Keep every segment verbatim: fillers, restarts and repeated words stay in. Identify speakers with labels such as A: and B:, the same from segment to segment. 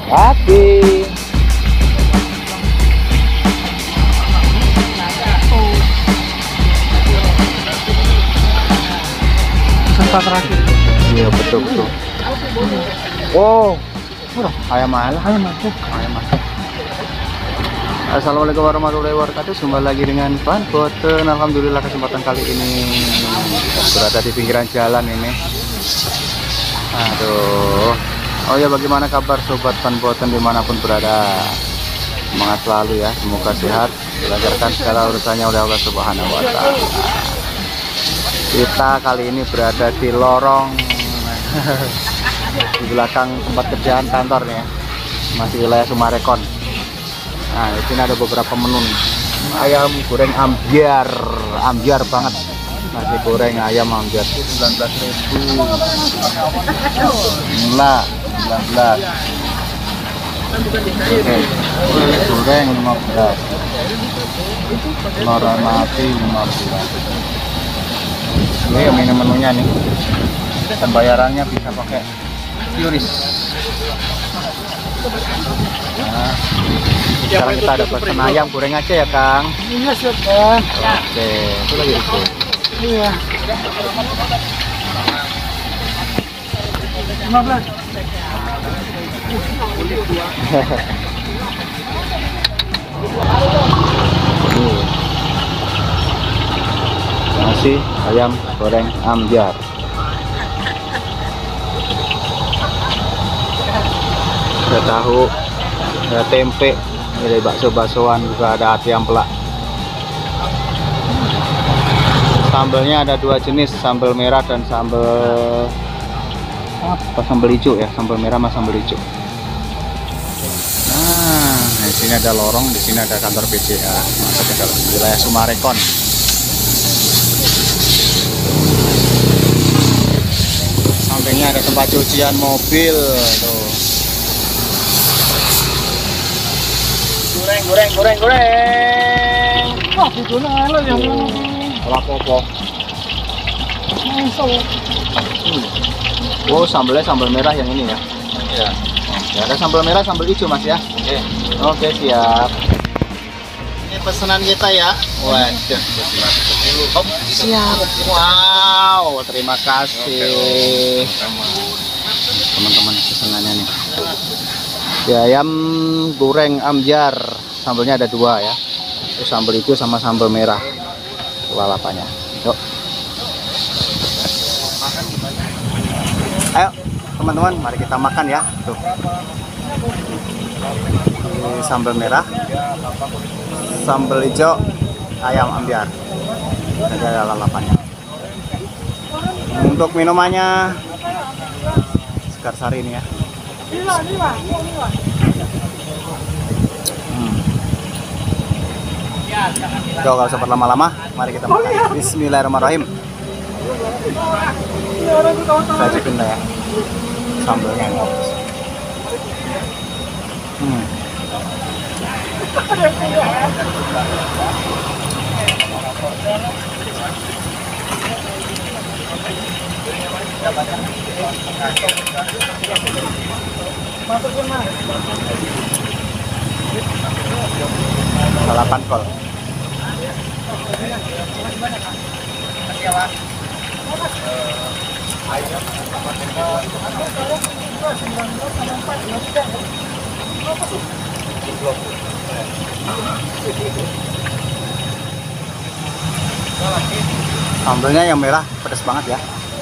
A: Kaki.
B: Serta terakhir.
A: Iya betul betul. Wow, ayam mahal.
B: Ayo masuk.
A: Ayam mahal. Assalamualaikum warahmatullahi wabarakatuh. Jumpa lagi dengan Van Boten. Alhamdulillah kesempatan kali ini berada di pinggiran jalan ini. Aduh. Oh ya, bagaimana kabar sobat Van Boten dimanapun berada? Semangat selalu ya. Semoga sehat, dilancarkan segala urusannya oleh Allah Subhanahu Wa Taala. Kita kali ini berada di lorong di belakang tempat kerjaan kantor nih ya. Masih wilayah Sumarekon. Nah, di sini ada beberapa menu nih. Ayam goreng ambyar, ambyar banget. Nasi goreng ayam ambyar sembilan belas ribu. Lah, sembilan belas. Oke. Lele goreng lima belas. Lorong mati lima belas. Ini yang ini menunya nih. Dan bayarannya bisa pakai Qris. Nah, sekarang kita ada pesan ayam goreng aja ya Kang.
B: Iya siap Bang.
A: Oke, itu lagi itu.
B: Iya. lima belas.
A: Nasi ayam goreng ambyar. Ada tahu, ada tempe, ada bakso-baksoan, juga ada ati ampela. Sambalnya ada dua jenis, sambal merah dan sambal apa? Sambal hijau ya, sambal merah sama sambal hijau. Nah, di sini ada lorong, di sini ada kantor B C A, masuk ke dalam wilayah Sumarekon. Sampingnya ada tempat cucian mobil tuh. Goreng, goreng, goreng, goreng.
B: Wah, itu nalo yang
A: Olah popo.
B: masuk.
A: Oh, sambelnya sambal merah yang ini ya.
C: Iya.
A: Ya, ada sambal merah, sambal hijau Mas ya.
C: Oke.
A: Oke, siap.
C: Ini pesanan kita ya.
A: Waduh.
C: Hop,
A: Siap. Wow, terima kasih teman-teman pesanannya nih. Ya, ayam goreng ambyar, sambalnya ada dua ya. Terus sambal hijau sama sambal merah. Lalapannya. Yuk. Ayo, teman-teman, mari kita makan ya. Tuh. Ini sambal merah, sambal hijau, ayam ambyar. Ada lalapannya. Untuk minumannya Sekar Sari ini ya. Hmm. Yo, kalau sempat lama-lama, mari kita makan. Bismillahirrahmanirrahim. Saya cipin lah ya sambalnya. Hmm. Lalapan kol. Sambalnya yang merah pedas banget ya.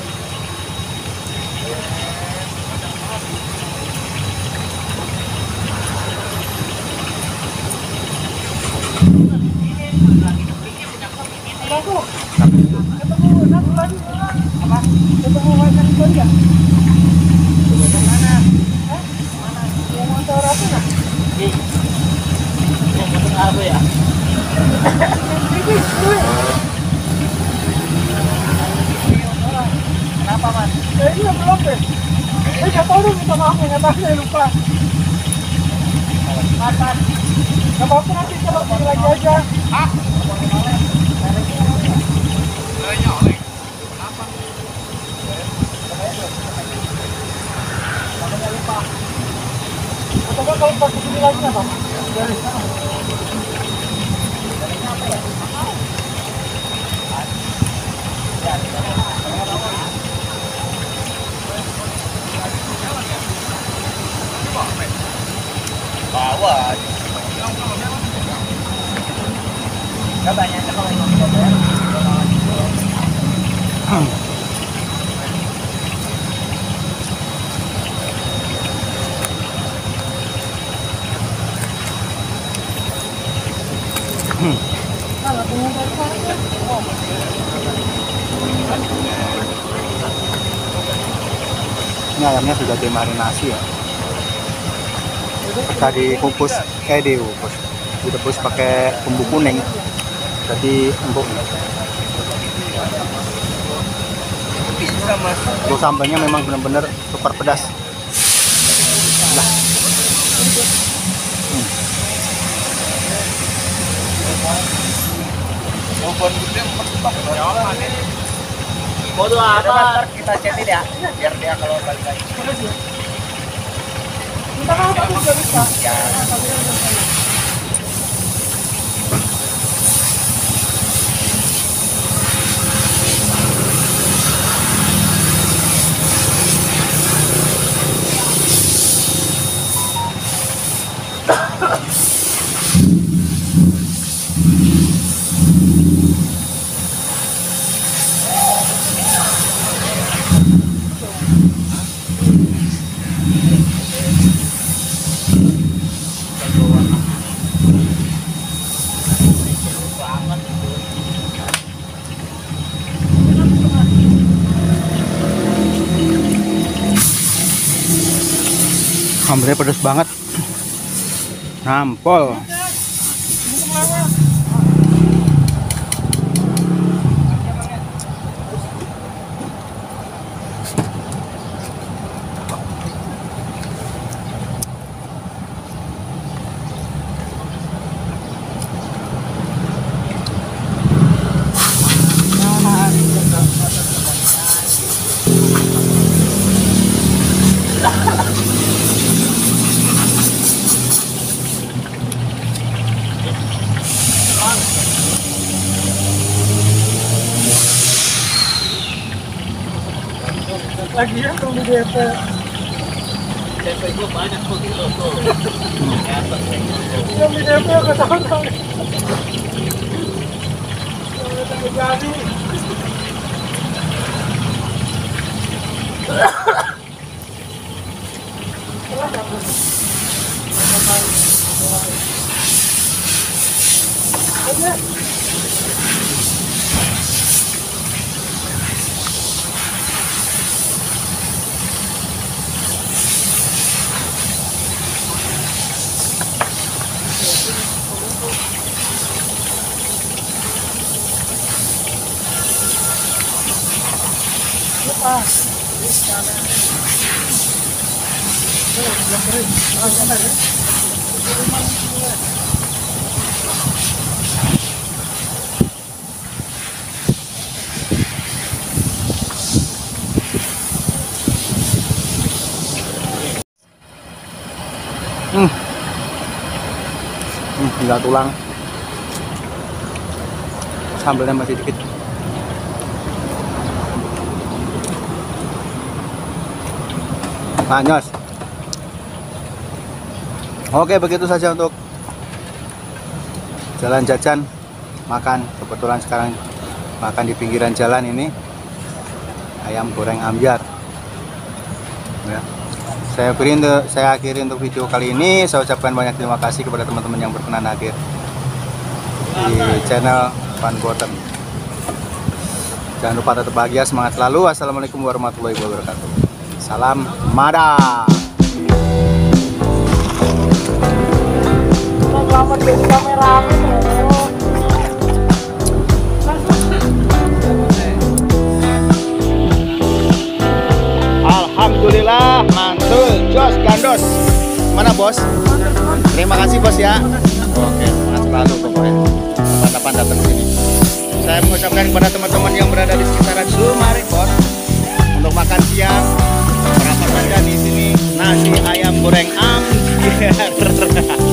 C: Kenapa Mas?
B: Eh, iya belum deh. Eh, nggak tahu dong, minta maaf ya, nggak tahu, saya lupa. Makan. Nggak apa-apa, nanti kalau balik lagi aja.
C: Hah? Kenapa?
B: kalau pas kesini lagi apa?
C: Bawa. Enggak banyak kalau yang ngomong.
A: Ini ayamnya sudah dimarinasi ya. Tadi dikukus, eh dikukus, direbus pakai bumbu kuning. Jadi empuk.
C: Bisa mas.
A: Untuk sambalnya memang benar-benar super pedas. Nah. Hmm.
C: Bodoh apa? Kita cetin ya, biar dia kalau balik lagi.
B: Minta maaf aku juga bisa.
C: Ya.
A: Sambalnya pedas banget, nampol.
B: Lagi ya kalau di D P.
C: D P gue banyak tuh gitu tuh.
B: Yang di D P nggak tahu tahu. Jadi.
A: Hmm. Hmm, tinggal tulang. Sambalnya masih dikit. Panas. Oke, begitu saja untuk jalan jajan makan. Kebetulan sekarang makan di pinggiran jalan ini ayam goreng ambyar. Ya. Saya akhiri untuk saya akhiri untuk video kali ini. Saya ucapkan banyak terima kasih kepada teman-teman yang berkenan hadir di channel Fun Bottom. Jangan lupa tetap bahagia, semangat selalu. Assalamualaikum warahmatullahi wabarakatuh. Salam Mada.
B: Selamat jadi kameramen.
A: Alhamdulillah, mantul, jos, gandos. Mana bos? Terima kasih bos ya. Oke, semangat selalu pokoknya. Kapan-kapan datang sini. Saya mengucapkan kepada teman-teman yang berada di sekitaran Sumarekon untuk makan siang, apa saja di sini nasi ayam goreng am ambiar.